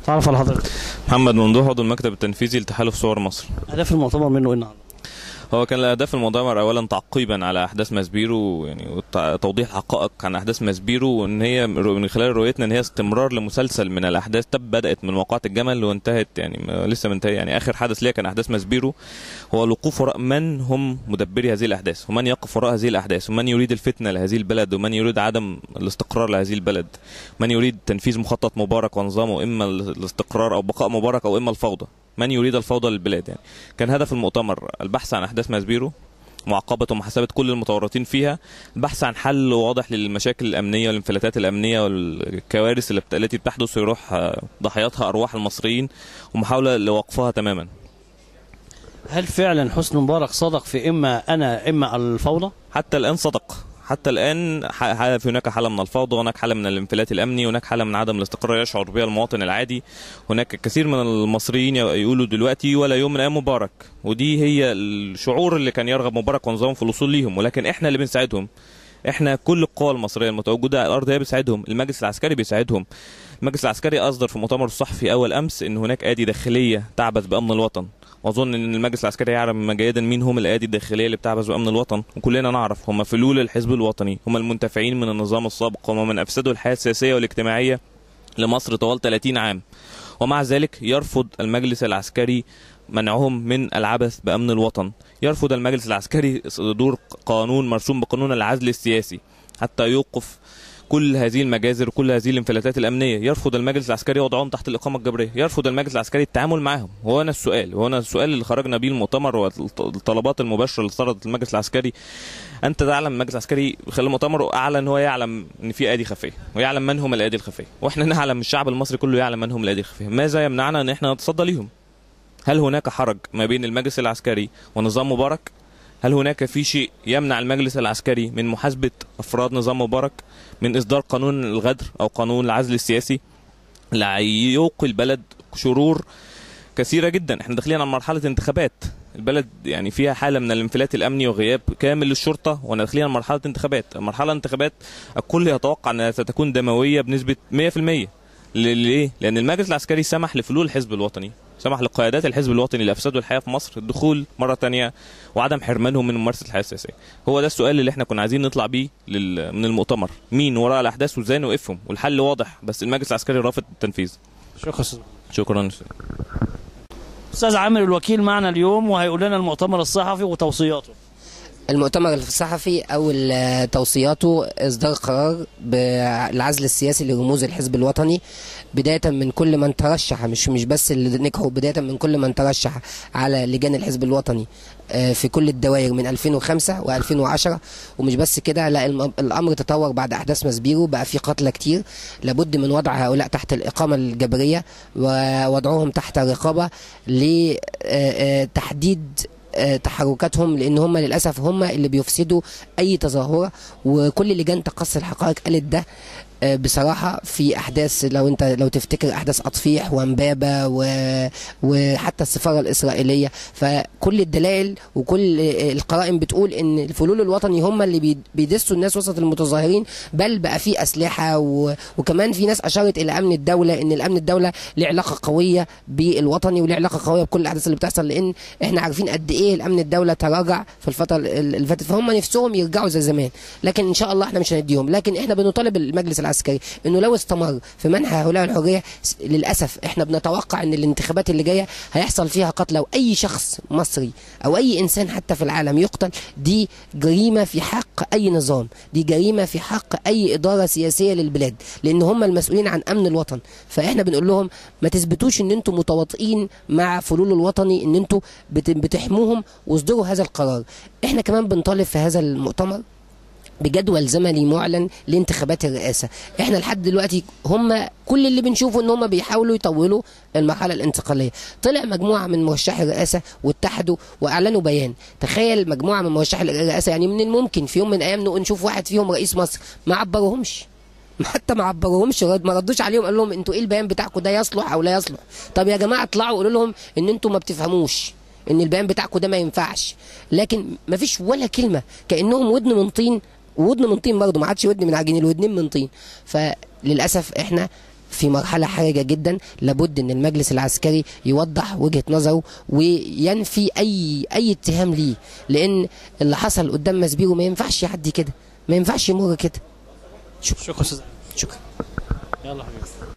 تعرف على حضرتك؟ محمد ممدوح، عضو المكتب التنفيذي لتحالف صور مصر. اهداف المؤتمر منه ايه النهارده؟ هو كان اهداف المؤتمر اولا تعقيبا على احداث ماسبيرو، يعني توضيح حقائق عن احداث ماسبيرو، وان هي من خلال رؤيتنا ان هي استمرار لمسلسل من الاحداث بدات من موقعة الجمل وانتهت، يعني لسه منتهي. يعني اخر حدث ليها كان احداث ماسبيرو، هو الوقوف وراء من هم مدبري هذه الاحداث، ومن يقف وراء هذه الاحداث، ومن يريد الفتنه لهذه البلد، ومن يريد عدم الاستقرار لهذه البلد، من يريد تنفيذ مخطط مبارك ونظامه، اما الاستقرار او بقاء مبارك او اما الفوضى، من يريد الفوضى للبلاد. يعني كان هدف المؤتمر البحث عن احداث ماسبيرو، معاقبة ومحاسبة كل المتورطين فيها، البحث عن حل واضح للمشاكل الأمنية والانفلاتات الأمنية والكوارث التي بتحدث ويروح ضحياتها أرواح المصريين، ومحاولة لوقفها تماما. هل فعلا حسني مبارك صدق في اما الفوضى؟ حتى الآن صدق، حتى الآن هناك حالة من الفوضى، هناك حالة من الانفلات الأمني، هناك حالة من عدم الاستقرار يشعر بها المواطن العادي. هناك كثير من المصريين يقولوا دلوقتي ولا يوم من أيام مبارك، ودي هي الشعور اللي كان يرغب مبارك ونظامه في الوصول ليهم، ولكن احنا اللي بنساعدهم. احنا كل القوى المصرية المتواجدة على الأرض هي بتساعدهم، المجلس العسكري بيساعدهم. المجلس العسكري أصدر في مؤتمر الصحفي أول أمس إن هناك أيدي داخلية تعبث بأمن الوطن، واظن ان المجلس العسكري يعلم جيدا مين هم الايادي الداخليه اللي بتعبث بامن الوطن، وكلنا نعرف هم فلول الحزب الوطني، هم المنتفعين من النظام السابق، هم من افسدوا الحياه السياسيه والاجتماعيه لمصر طوال 30 عام. ومع ذلك يرفض المجلس العسكري منعهم من العبث بامن الوطن، يرفض المجلس العسكري صدور قانون مرسوم بقانون العزل السياسي حتى يوقف كل هذه المجازر وكل هذه الانفلاتات الامنيه، يرفض المجلس العسكري وضعهم تحت الاقامه الجبريه، يرفض المجلس العسكري التعامل معهم. هو هنا السؤال اللي خرجنا بيه المؤتمر والطلبات المباشره اللي صدرت المجلس العسكري. انت تعلم المجلس العسكري خلال المؤتمر اعلن ان هو يعلم ان في ايادي خفيه، ويعلم من هم الايادي الخفيه، واحنا نعلم، الشعب المصري كله يعلم من هم الايادي الخفيه. ماذا يمنعنا ان احنا نتصدى ليهم؟ هل هناك حرج ما بين المجلس العسكري ونظام مبارك؟ هل هناك في شيء يمنع المجلس العسكري من محاسبة أفراد نظام مبارك، من إصدار قانون الغدر أو قانون العزل السياسي اللي يوقي البلد شرور كثيرة جدا؟ احنا داخلين على مرحلة انتخابات، البلد يعني فيها حالة من الانفلات الأمني وغياب كامل للشرطة، وداخلين على مرحلة انتخابات. مرحلة انتخابات الكل يتوقع أنها ستكون دموية بنسبة 100%. ليه؟ لأن المجلس العسكري سمح لفلول الحزب الوطني، سمح لقيادات الحزب الوطني اللي افسدوا الحياه في مصر الدخول مره ثانيه وعدم حرمانهم من ممارسه الحياه السياسيه. هو ده السؤال اللي احنا كنا عايزين نطلع بيه من المؤتمر، مين وراء الاحداث وازاي نوقفهم، والحل واضح بس المجلس العسكري رافض التنفيذ. شكرا. استاذ عامر الوكيل معنا اليوم وهيقول لنا المؤتمر الصحفي وتوصياته. المؤتمر الصحفي أول توصياته إصدار قرار بالعزل السياسي لرموز الحزب الوطني، بداية من كل من ترشح، مش بس اللي نجحوا، بداية من كل من ترشح على لجان الحزب الوطني في كل الدوائر من 2005 و2010. ومش بس كده، لا، الأمر تطور بعد أحداث ماسبيرو، بقى في قتلى كتير، لابد من وضع هؤلاء تحت الإقامة الجبرية ووضعهم تحت رقابة لتحديد تحركاتهم، لان هم للاسف هم اللي بيفسدوا اي تظاهره. وكل لجان تقصي الحقائق قالت ده بصراحه في احداث، لو تفتكر احداث اطفيح وامبابه وحتى السفاره الاسرائيليه، فكل الدلائل وكل القرائن بتقول ان الفلول الوطني هم اللي بيدسوا الناس وسط المتظاهرين، بل بقى في اسلحه وكمان في ناس اشارت الى امن الدوله، ان الامن الدوله له علاقه قويه بالوطني وله علاقه قويه بكل الاحداث اللي بتحصل، لان احنا عارفين قد ايه الامن الدوله تراجع في الفتره اللي فاتت، فهم نفسهم يرجعوا زي زمان، لكن ان شاء الله احنا مش هنديهم. لكن احنا بنطالب المجلس العسكري انه لو استمر في منح هؤلاء الحريه، للاسف احنا بنتوقع ان الانتخابات اللي جايه هيحصل فيها قتل، واي شخص مصري او اي انسان حتى في العالم يقتل، دي جريمه في حق اي نظام، دي جريمه في حق اي اداره سياسيه للبلاد، لان هم المسؤولين عن امن الوطن. فاحنا بنقول لهم ما تثبتوش ان انتم متواطئين مع فلول الوطني، ان انتم بتحموهم، واصدروا هذا القرار. احنا كمان بنطالب في هذا المؤتمر بجدول زمني معلن لانتخابات الرئاسه. احنا لحد دلوقتي هم كل اللي بنشوفه ان هم بيحاولوا يطولوا المرحله الانتقاليه. طلع مجموعه من مرشحي الرئاسه واتحدوا واعلنوا بيان. تخيل مجموعه من مرشحي الرئاسه، يعني من الممكن في يوم من الايام نشوف واحد فيهم رئيس مصر، ما عبروهمش، حتى ما عبروهمش، ما ردوش عليهم، قال لهم انتوا ايه البيان بتاعكم ده، يصلح او لا يصلح؟ طب يا جماعه اطلعوا قولوا لهم ان انتوا ما بتفهموش، ان البيان بتاعكم ده ما ينفعش. لكن ما فيش ولا كلمه، كانهم ودن من طين، ودن من طين برضه، ما عادش ودن من عجين، الودنين من طين. فللاسف احنا في مرحلة حرجة جدا. لابد ان المجلس العسكري يوضح وجهة نظره وينفي اي اتهام ليه، لان اللي حصل قدام مسبيرو ما ينفعش يعدي كده، ما ينفعش يمر كده. شكرا استاذ. شكرا. يلا حبيبي.